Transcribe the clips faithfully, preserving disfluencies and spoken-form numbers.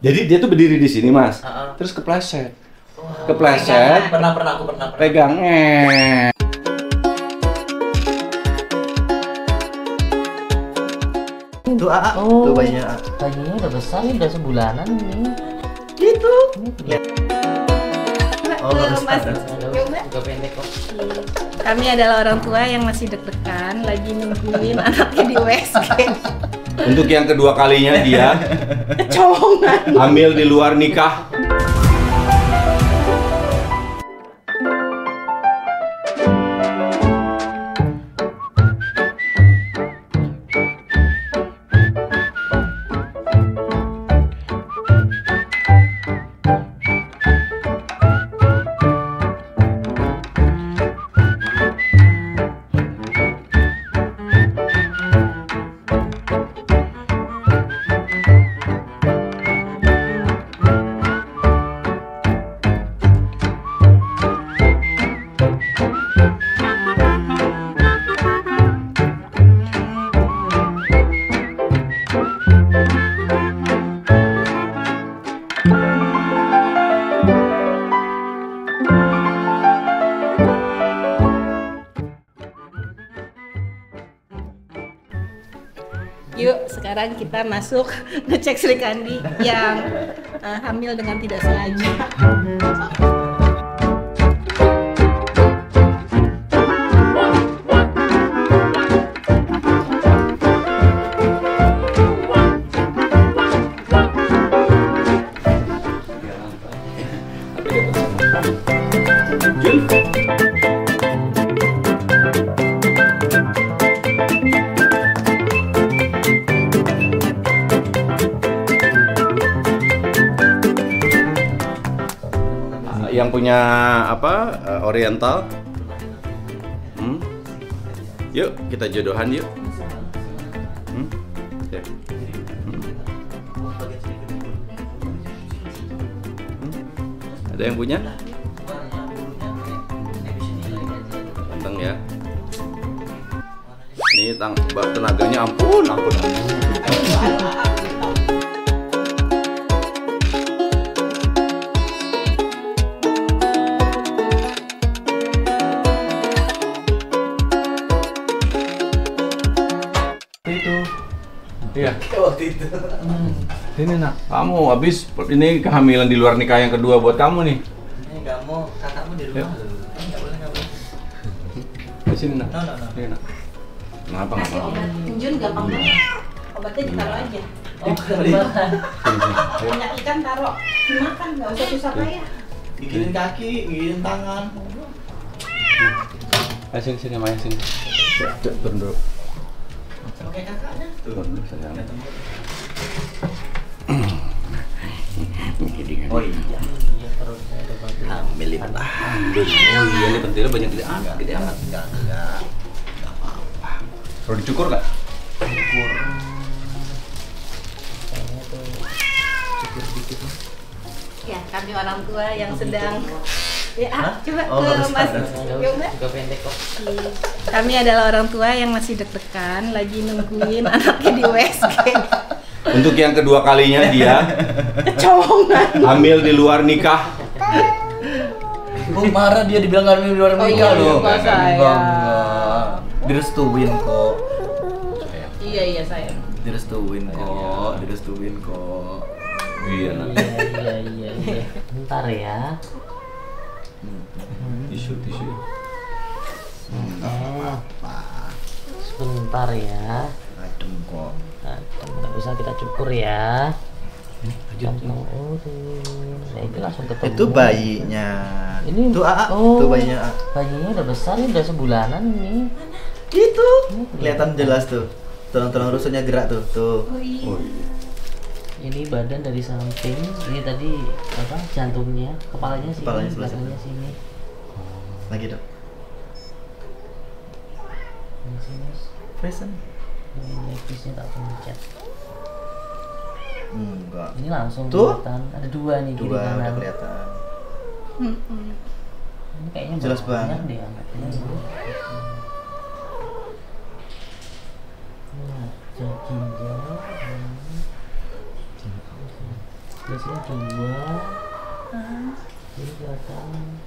Jadi dia tuh berdiri di sini, Mas. Uh-uh. Terus kepleset. Wah, Kepleset. Pernah pernah aku pernah. pernah. Pegang. Eh. Tuh, A, Oh, tuh bayinya A. bayinya udah besar nih, udah sebulanan nih. Gitu. Lihat. Oh, bagus Mas, banget. Juga pendek kok. kami adalah orang tua yang masih deg-degan lagi nungguin anaknya di U S G. Untuk yang kedua kalinya dia Kecolongan. hamil di luar nikah. Yuk, sekarang kita masuk ngecek Sri Kandi yang uh, hamil dengan tidak sengaja. Yang punya apa uh, Oriental, hmm? Yuk kita jodohan yuk. Hmm? Ya. Hmm? Hmm? Ada yang punya? Ganteng ya. Ini tang tenaganya ampun, ampun, ampun. Itu. Iya. Waktu itu. Ini nak, kamu habis ini kehamilan di luar nikah yang kedua buat kamu nih. Ini nggak mau kakakmu di rumah. Eh, nggak boleh nggak boleh. Di sini nak. No no no. Ini nak. Kenapa nggak mau? Junjun gampang banget. Obatnya ditaruh aja. Oh, boleh. Minyak ikan taruh. Dimakan, nggak usah susah payah. Gigilin kaki, gigilin tangan. Ayo sini sini Maya sini. Cek turun dulu. Sama kayak kakaknya. Turun dulu sayang. Oh iya. Hamil itu. Oh iya ini pentilnya banyak gede amat, gede amat. Enggak enggak. Enggak apa-apa. Perlu dicukur nggak? Ukur. Ya, kami orang tua yang sedang ya, ah, coba Oh, ke bagus Mas banget. Yoga. Juga pendek kok. Kami adalah orang tua yang masih deg-degan lagi nungguin anaknya di U S G. Untuk yang kedua kalinya dia Kecolongan. hamil di luar nikah. Oh, marah dia dibilang nggak di luar Oh, nikah iya, loh. lupa saya. Enggak, enggak. Direstuin kok. Iya iya sayang. Direstuin kok, direstuin kok. Iya nak. Iya, iya, iya, iya. Bentar ya. Tisu tisu. Eh, sebentar ya. Adem kok. Nah, nggak usah kita cukur ya. Kamu urus. Nah, itu langsung ketemu. Itu bayinya. Ini Tuh, A, A. oh, Tuh bayinya A. bayinya udah besar nih, udah sebulanan nih. Gitu. Kelihatan jelas tuh. Tulang-tulang rusuknya gerak tuh. Tuh. Oh iya. Oh iya. Ini badan dari samping, ini tadi apa jantungnya, kepalanya sini, Kepalanya sebelah belakangnya sini. Lagi dok. Ini sini. Present. Ini levisnya tak pencet. Enggak. Ini langsung Tuh. kelihatan. Ada dua nih kiri Dua udah kanan. kelihatan. Mm-mm. Ini kayaknya Jelas banyak banget. deh anaknya. Nah, ginjal. Biasanya dua. Ini kelihatan.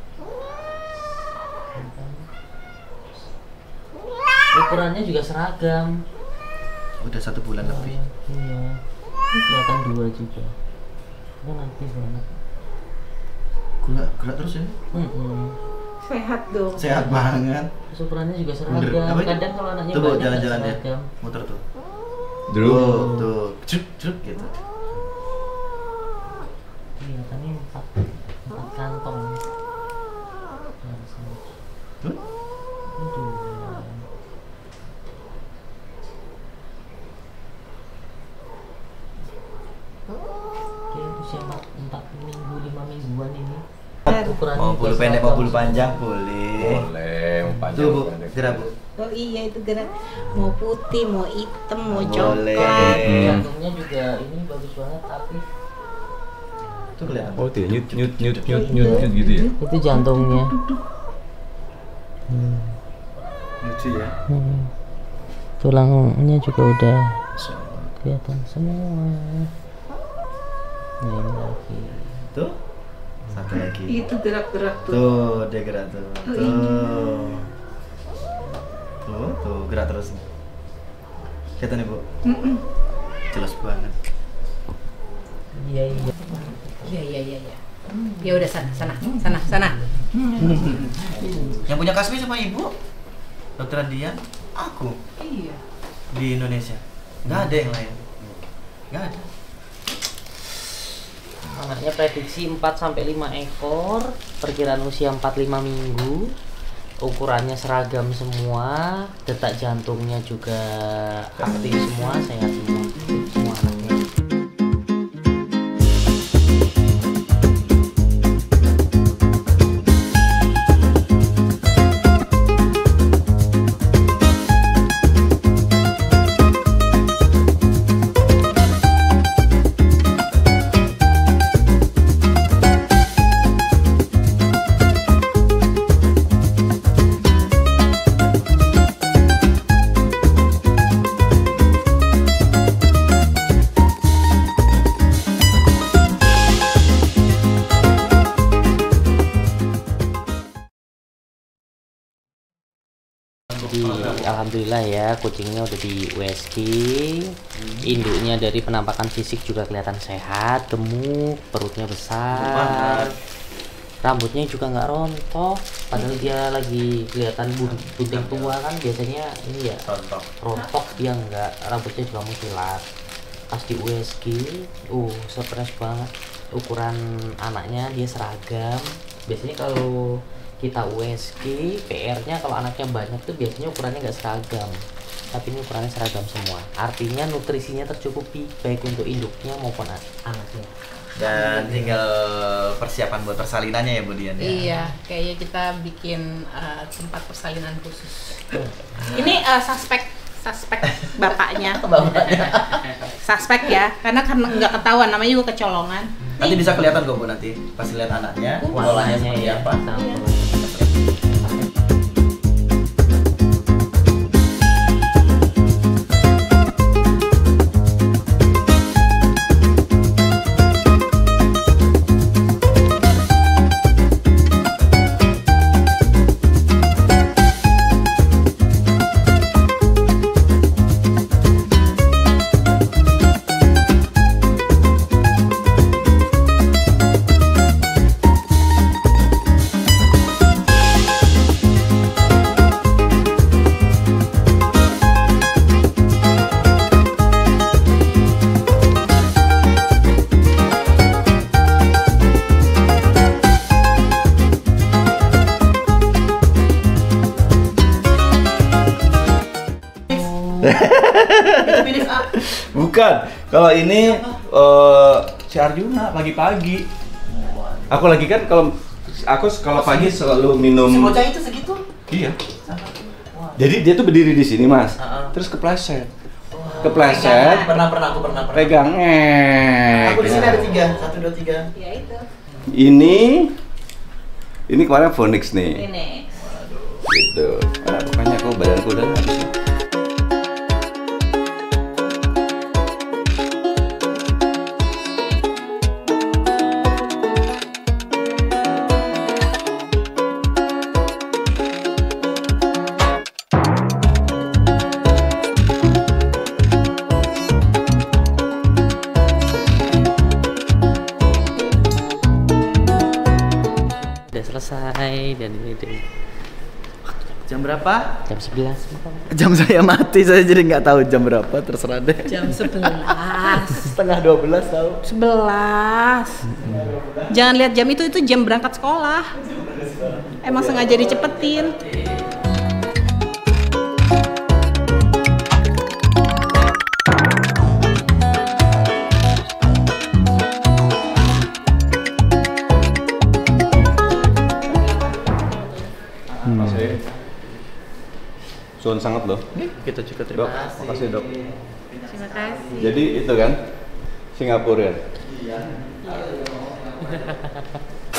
Ukurannya juga seragam. Udah satu bulan lebih. Iya. Kelihatan dua juga. Itu nanti banget. Gerak, gerak terus ya. Hmm. Sehat dong. Sehat banget. Terus ukurannya juga Bener. seragam. Apa itu? Kadang kalau anaknya Tuh, banyak jalan-jalan nggak ya. seragam. Muter tuh. Dulu. Tuh, tuh. Cuk, cuk gitu. Kelihatannya empat, empat kantong. Nah, sini. Tuh. Ini dua. Oke, usia empat, empat minggu, lima mingguan ini. Ukurannya Mau juga bulu pendek, mau seragam bulu semua. panjang boleh. Boleh, mau panjang. Tuh, Bu. pendek. Gerak, Bu. Oh iya itu gerak. Mau putih, mau hitam, mau Boleh. coklat. Jantungnya juga ini bagus banget, aktif. Tuh kelihatan. Oh, dia nyut nyut nyut nyut nyut nyut gitu ya. Itu jantungnya. Lucu ya. Hmm. Tulangnya juga udah kelihatan semua. Nah, ini lagi. Tuh. Satu lagi. Itu gerak-gerak tuh. Tuh, dia gerak tuh. Oh, Tuh. Tuh, tuh gerak terus. Kelihatan ya, Bu? Mm-mm. Jelas banget. Iya iya. Iya iya iya iya. Ya udah sana sana sana sana. Yang punya Kasmi sama Ibu? Dokter Dian? Aku Iya. di Indonesia. Nggak ada yang lain. Nggak ada. Anaknya prediksi empat sampai lima ekor, perkiraan usia empat lima minggu. Ukurannya seragam semua, detak jantungnya juga aktif semua, sehat semua. Semua anaknya. Jadi alhamdulillah ya, kucingnya udah di U S G. Induknya dari penampakan fisik juga kelihatan sehat, gemuk, perutnya besar, rambutnya juga nggak rontok. Padahal dia lagi kelihatan bun- bunting tua kan, biasanya ini ya Rontok. rontok, dia nggak, rambutnya juga mengkilat. Pas di U S G, uh stres banget. Ukuran anaknya dia seragam. Biasanya kalau kita U S G, P R-nya kalau anaknya banyak tuh biasanya ukurannya nggak seragam. Tapi ini ukurannya seragam semua. Artinya nutrisinya tercukupi baik untuk induknya maupun an- anaknya. Dan tinggal persiapan buat persalinannya ya, Bu Dian ya. Iya, kayaknya kita bikin uh, tempat persalinan khusus. Ini uh, suspek suspek bapaknya. Suspek ya, karena karena nggak ketahuan, namanya juga kecolongan. Nanti bisa kelihatan kok, Bu, nanti pas lihat anaknya polanya seperti ya, apa. sama. Bukan. Kalau ini eh, si Arjuna pagi-pagi. Aku lagi kan kalau aku kalau pagi selalu minum. Si bocah itu segitu? Iya. Jadi dia tuh berdiri di sini, Mas. Uh-uh. Terus kepleset. Kepleset. Pernah pernah aku pernah pernah. Pegang eh. Aku di sini ada tiga, satu dua tiga. Ya itu. Ini ini kemarin Phoenix nih. Ini. Gitu. Ah, pokoknya aku badanku udah habis. selesai dan ini deh. Jam berapa? Jam sebelas. Jam saya mati, saya jadi nggak tahu jam berapa, terserah deh. Jam sebelas. Setengah dua belas tahu. sebelas. Jangan lihat jam itu, itu jam berangkat sekolah. Emang sengaja dicepetin. Masih. Suun sangat loh. Kita juga terima Dok, kasih. makasih dok. Terima kasih. Jadi itu kan Singapura.